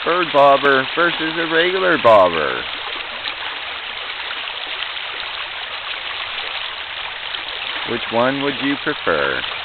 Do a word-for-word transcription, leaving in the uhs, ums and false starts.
bird bobber versus a regular bobber. Which one would you prefer?